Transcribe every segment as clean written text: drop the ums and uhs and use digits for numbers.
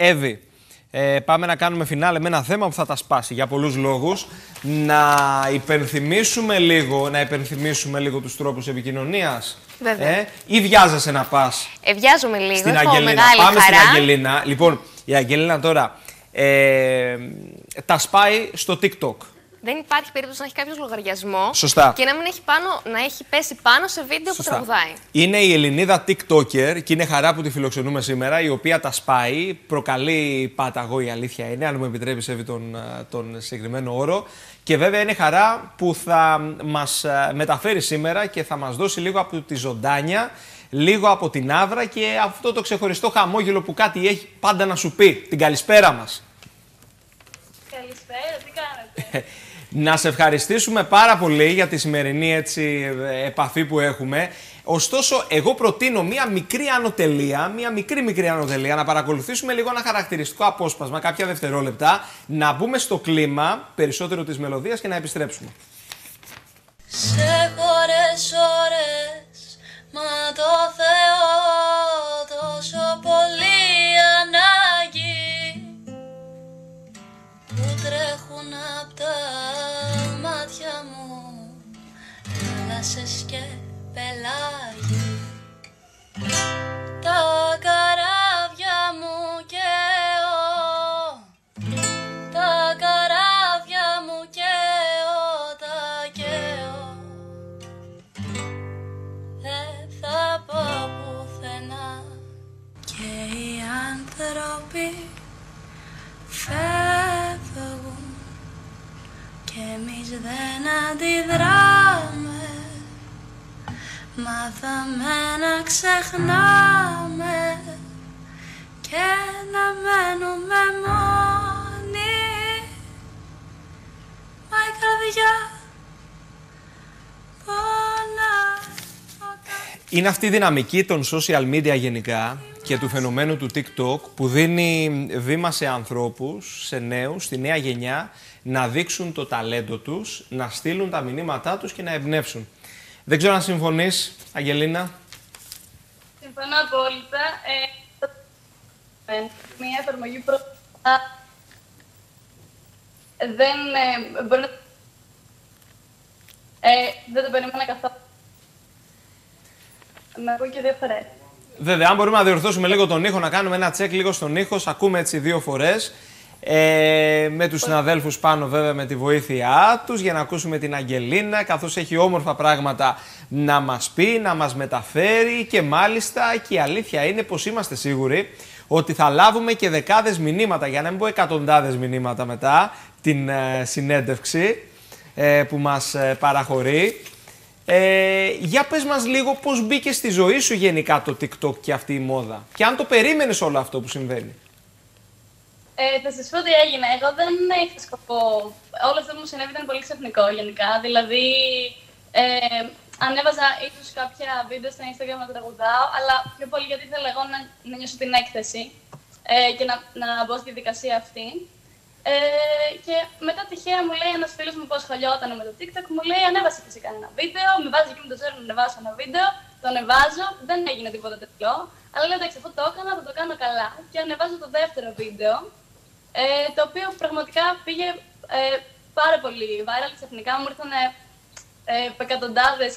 Εύη, πάμε να κάνουμε φινάλε με ένα θέμα που θα τα σπάσει για πολλούς λόγους. Να υπενθυμίσουμε λίγο τους τρόπους επικοινωνίας. Βέβαια. Ή βιάζεσαι να πας? Βιάζομαι λίγο, στην έχω Αγγελίνα. μεγάλη Πάμε χαρά. στην Αγγελίνα. Λοιπόν, η Αγγελίνα τώρα τα σπάει στο TikTok. Δεν υπάρχει περίπτωση να έχει κάποιος λογαριασμό. Σωστά. Και να έχει πέσει πάνω σε βίντεο που τραγουδάει. Είναι η Ελληνίδα TikToker και είναι χαρά που τη φιλοξενούμε σήμερα, η οποία τα σπάει. Προκαλεί πάταγο, η αλήθεια είναι, αν μου επιτρέπεις, Εύη, τον συγκεκριμένο όρο. Και βέβαια είναι χαρά που θα μας μεταφέρει σήμερα και θα μας δώσει λίγο από τη ζωντάνια, λίγο από την άβρα και αυτό το ξεχωριστό χαμόγελο που κάτι έχει πάντα να σου πει. Την καλησπέρα μας. Καλησπέρα, τι κάνετε? Να σε ευχαριστήσουμε πάρα πολύ για τη σημερινή επαφή που έχουμε. Ωστόσο, εγώ προτείνω μία μικρή ανωτελεία, μία μικρή ανωτελεία, να παρακολουθήσουμε λίγο ένα χαρακτηριστικό απόσπασμα, κάποια δευτερόλεπτα, να μπούμε στο κλίμα περισσότερο της μελωδίας και να επιστρέψουμε. Σε ώρες, μα το Θεό τόσο πολύ ανάγκη, που τρέχουν απ' τα μάτια μου θάλασσες και πελάγι. Τα καράβια μου καίω, τα καράβια μου καίω, τα καίω. Δεν θα πάω πουθενά και οι άνθρωποι φεύγουν κι εμείς δεν αντιδράμε. Μάθαμε να ξεχνάμε και να μένουμε μόνοι. Μα η καρδιά πονάει. Είναι αυτή η δυναμική των social media γενικά και του φαινομένου του TikTok που δίνει βήμα σε ανθρώπους, σε νέους, στη νέα γενιά να δείξουν το ταλέντο τους, να στείλουν τα μηνύματά τους και να εμπνεύσουν. Δεν ξέρω αν συμφωνείς, Αγγελίνα. Συμφωνώ απόλυτα. Μια εφαρμογή δεν μπορεί να... δεν το περίμενα καθόλου. Να πω και δύο φορές. Βέβαια, αν μπορούμε να διορθώσουμε λίγο τον ήχο, να κάνουμε ένα τσεκ λίγο στον ήχο, ακούμε έτσι δύο φορές. Με τους συναδέλφους πάνω βέβαια με τη βοήθειά τους για να ακούσουμε την Αγγελίνα, καθώς έχει όμορφα πράγματα να μας πει, να μας μεταφέρει και μάλιστα και η αλήθεια είναι πως είμαστε σίγουροι ότι θα λάβουμε και δεκάδες μηνύματα, για να μην πω εκατοντάδες μηνύματα μετά την συνέντευξη που μας παραχωρεί. Για πες μας λίγο πώς μπήκε στη ζωή σου γενικά το TikTok και αυτή η μόδα και αν το περίμενες όλο αυτό που συμβαίνει. Θα σας πω τι έγινε. Εγώ δεν είχα σκοπό. Όλο αυτό που μου συνέβη ήταν πολύ ξαφνικό γενικά. Δηλαδή, ανέβαζα ίσως κάποια βίντεο στο Instagram να τραγουδάω, αλλά πιο πολύ γιατί ήθελα εγώ να νιώσω την έκθεση και να μπω στη διαδικασία αυτή. Και μετά τυχαία μου λέει ένας φίλος μου που ασχολιόταν με το TikTok, μου λέει ανέβασε και σε κανένα βίντεο, με βάζει και με το ζέρι να ανεβάσω ένα βίντεο, το ανεβάζω, δεν έγινε τίποτα τέτοιο, αλλά λέω εντάξει αυτό το έκανα, θα το κάνω καλά και ανεβάζω το δεύτερο βίντεο, το οποίο πραγματικά πήγε πάρα πολύ viral, ξαφνικά μου ήρθαν εκατοντάδες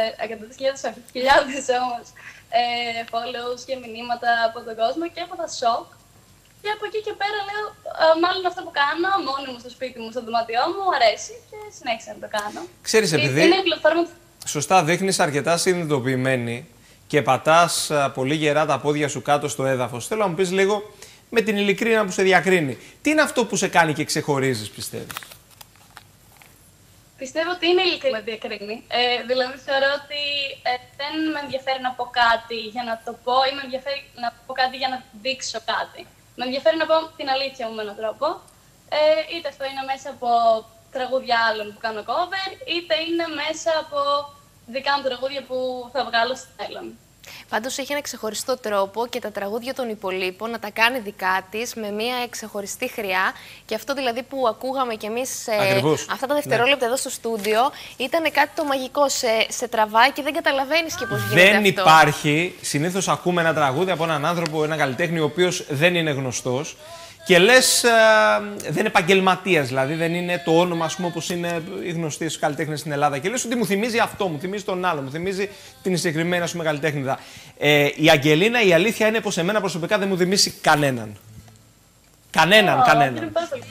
χιλιάδες όμως follows και μηνύματα από τον κόσμο και έπαθα σοκ. Και από εκεί και πέρα λέω, μάλλον αυτό που κάνω μόνη μου στο σπίτι μου, στο δωμάτιό μου, αρέσει και συνέχισα να το κάνω. Ξέρεις, επειδή είναι η πλατφόρμα... σωστά δείχνεις αρκετά συνειδητοποιημένη και πατάς πολύ γερά τα πόδια σου κάτω στο έδαφος, θέλω να μου πεις λίγο με την ειλικρίνα που σε διακρίνει. Τι είναι αυτό που σε κάνει και ξεχωρίζεις, πιστεύεις? Πιστεύω ότι είναι η ειλικρίνη που με διακρίνει. Δηλαδή θεωρώ ότι δεν με ενδιαφέρει να πω κάτι για να το πω ή με ενδιαφέρει να πω κάτι για να δείξω κάτι. Με ενδιαφέρει να πω την αλήθεια μου με έναν τρόπο. Είτε αυτό είναι μέσα από τραγούδια άλλων που κάνω cover, είτε είναι μέσα από δικά μου τραγούδια που θα βγάλω στο μέλλον. Πάντως έχει ένα ξεχωριστό τρόπο και τα τραγούδια των υπολείπων να τα κάνει δικά της με μια ξεχωριστή χρειά. Και αυτό δηλαδή που ακούγαμε κι εμείς αυτά τα δευτερόλεπτα εδώ στο στούντιο ήταν κάτι το μαγικό. Σε τραβάει και δεν καταλαβαίνεις και πώς γίνεται Δεν αυτό. υπάρχει. Συνήθως ακούμε ένα τραγούδι από έναν άνθρωπο, ένα καλλιτέχνη, ο οποίος δεν είναι γνωστός. Και λες, δεν είναι επαγγελματίας, δηλαδή δεν είναι το όνομα, ας πούμε, όπως είναι οι γνωστοί στους καλλιτέχνες στην Ελλάδα. Και λες ότι μου θυμίζει αυτό, μου θυμίζει τον άλλο, μου θυμίζει την συγκεκριμένη, ας πούμε, καλλιτέχνηδα. Η Αγγελίνα, η αλήθεια είναι πως εμένα προσωπικά δεν μου θυμίσει κανέναν. Κανέναν. Χαίρομαι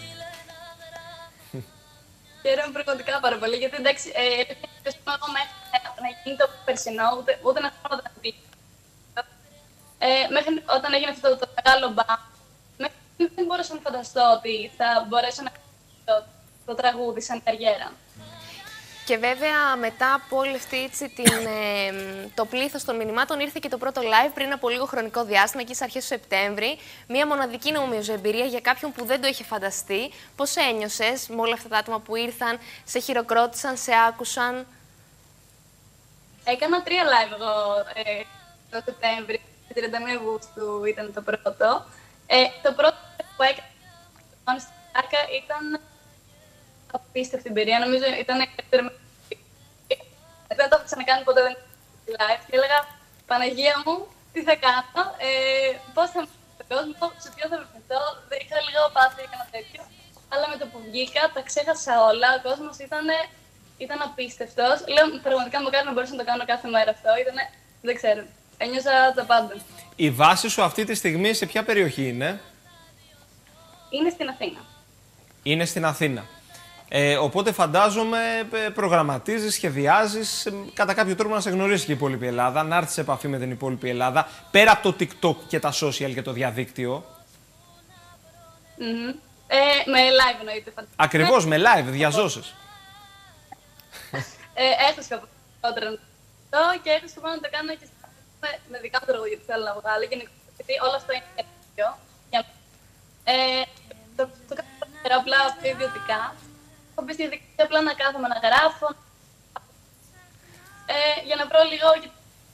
πραγματικά πάρα πολύ, γιατί εντάξει, εγώ μέχρι να γίνει το περσινό, ούτε να θέλω να τα πει. Μέχρι όταν έγινε αυτό το μεγάλο μπαμ, δεν μπορούσα να φανταστώ ότι θα μπορέσω να κάνω το τραγούδι σαν καριέρα. Και βέβαια μετά από όλη αυτή το πλήθος των μηνυμάτων ήρθε και το πρώτο live πριν από λίγο χρονικό διάστημα, εκεί στις αρχές του Σεπτέμβρη. Μία μοναδική νομίζω εμπειρία για κάποιον που δεν το είχε φανταστεί. Πώς ένιωσες με όλα αυτά τα άτομα που ήρθαν, σε χειροκρότησαν, σε άκουσαν? Έκανα 3 live εγώ το Σεπτέμβρη, 31 Αυγούστου ήταν το πρώτο. Το πρώτο που έκανα στην Άκα ήταν απίστευτη εμπειρία. Νομίζω ήταν καλύτερη. Δεν το έχω ξανακάνει ποτέ, δεν live. Και έλεγα, Παναγία μου, τι θα κάνω, πώς θα μιλήσω στον κόσμο, σε ποιο θα βρεθώ. Είχα λίγο πάθη, έκανα τέτοιο. Αλλά με το που βγήκα, τα ξέχασα όλα. Ο κόσμος ήταν απίστευτος. Λέω, πραγματικά μου κάνει να μπορούσα να το κάνω κάθε μέρα αυτό. Δεν ξέρω. Ένιωσα τα πάντα. Η βάση σου αυτή τη στιγμή σε ποια περιοχή είναι? Είναι στην Αθήνα. Είναι στην Αθήνα. Οπότε φαντάζομαι προγραμματίζεις, σχεδιάζεις κατά κάποιο τρόπο να σε γνωρίσει και η υπόλοιπη Ελλάδα, να έρθεις σε επαφή με την υπόλοιπη Ελλάδα, πέρα από το TikTok και τα social και το διαδίκτυο. Με live εννοείται. Ακριβώς, με live, διαζώσεις. Έχω σκοπό και έχω σκοπό να το κάνω και με δικά μου τραγούδια που θέλω να βγάλω. Γιατί όλο αυτό είναι τέτοιο. Το κάνω απλά ιδιωτικά. Έχω πει στη διαδικασία απλά να κάθομαι να γράφω. Για να βρω λίγο και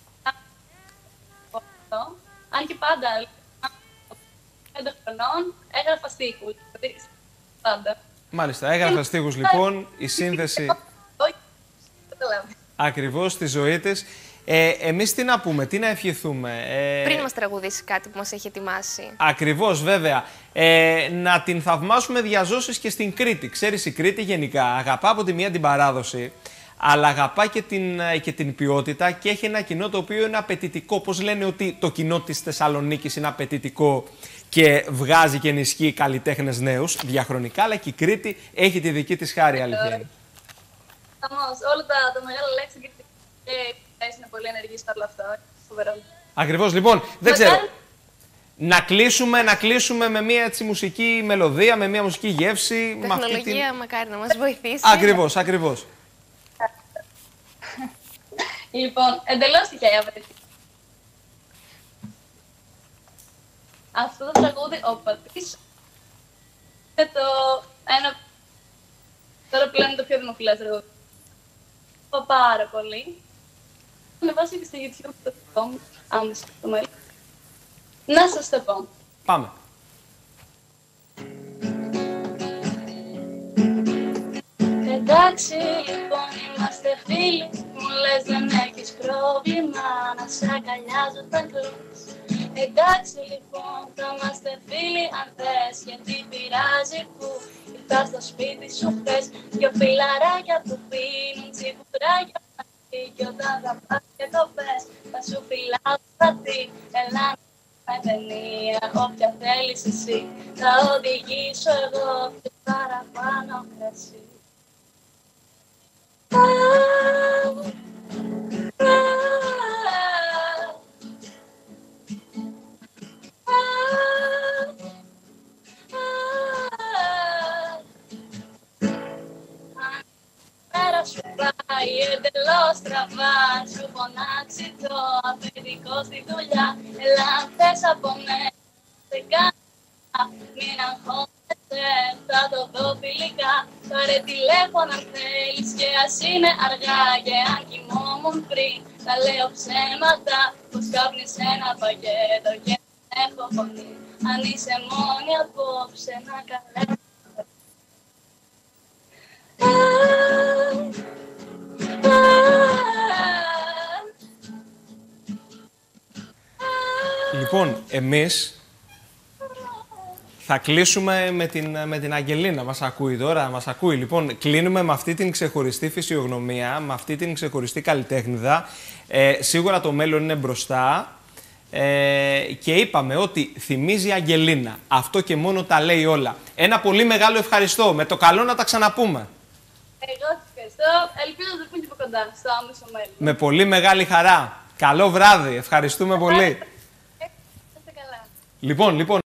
αν και πάντα 5 χρονών έγραφα στίχους. Πάντα. Μάλιστα, έγραφα στίχους λοιπόν, η σύνθεση ακριβώς στη ζωή της. Εμείς τι να πούμε, τι να ευχηθούμε. Πριν μας τραγουδήσει κάτι που μας έχει ετοιμάσει. Ακριβώς, βέβαια. Να την θαυμάσουμε διαζώσεις και στην Κρήτη. Ξέρεις, η Κρήτη γενικά αγαπά από τη μία την παράδοση, αλλά αγαπά και την ποιότητα και έχει ένα κοινό το οποίο είναι απαιτητικό. Πώς λένε ότι το κοινό της Θεσσαλονίκης είναι απαιτητικό και βγάζει και ενισχύει καλλιτέχνες νέους διαχρονικά, αλλά και η Κρήτη έχει τη δική της χάρη, αλήθεια είναι. Όλα τα μεγάλα λέξη και είναι πολύ ενεργή σε όλο αυτό. Ακριβώς, λοιπόν, δεν ξέρω. Να κλείσουμε με μια έτσι μουσική μελωδία, με μια μουσική γεύση. Τεχνολογία μακάρι να μας βοηθήσει. Ακριβώς. Λοιπόν, εντελώς τυχαία βρέθηκε. Αυτό το τραγούδι, ο Πατής, τώρα πλέον είναι το πιο δημοφιλές τραγούδι. Πάρα πολύ. Ανεβάσει και στο YouTube το δικό μου, άμεσα το μέλλον. Να σας το πω. Πάμε. Εντάξει, λοιπόν, είμαστε φίλοι. Μου λες δεν έχεις πρόβλημα να σε αγκαλιάζω τα κλούς. Εντάξει, λοιπόν, θα είμαστε φίλοι αν θες. Γιατί πειράζει που ήρθα στο σπίτι σου χθες. Δυο φιλαράκια που πίνουν τσιμπουράκια. Και όταν θα πας και το πες, θα σου φυλάω στα τι. Έλα με ταινία, όποια θέλεις εσύ. Θα οδηγήσω εγώ πιο παραπάνω εσύ. Σου πάει εντελώς στραβά, σου φωνάξει το αφεντικό στη δουλειά. Έλα αν θες από μένα, σε κάνω, μην αγχώνεσαι, θα το δω φιλικά. Πάρε τηλέφωνο αν θέλεις και ας είναι αργά. Και αν κοιμόμουν πριν, να λέω ψέματα, πως κάπνεις ένα πακέτο και δεν έχω φωνή. Αν είσαι μόνη απόψε να καλέσω. Λοιπόν, εμείς θα κλείσουμε με την Αγγελίνα. Μας ακούει τώρα, μας ακούει. Λοιπόν, κλείνουμε με αυτή την ξεχωριστή φυσιογνωμία, με αυτή την ξεχωριστή καλλιτέχνηδα. Σίγουρα το μέλλον είναι μπροστά. Και είπαμε ότι θυμίζει η Αγγελίνα. Αυτό και μόνο τα λέει όλα. Ένα πολύ μεγάλο ευχαριστώ. Με το καλό να τα ξαναπούμε. Εγώ σας ευχαριστώ. Ελπίζω να το πούμε και από κοντά, στο άμεσο μέλλον. Με πολύ μεγάλη χαρά. Καλό βράδυ. Ευχαριστούμε πολύ. Είστε καλά. Λοιπόν.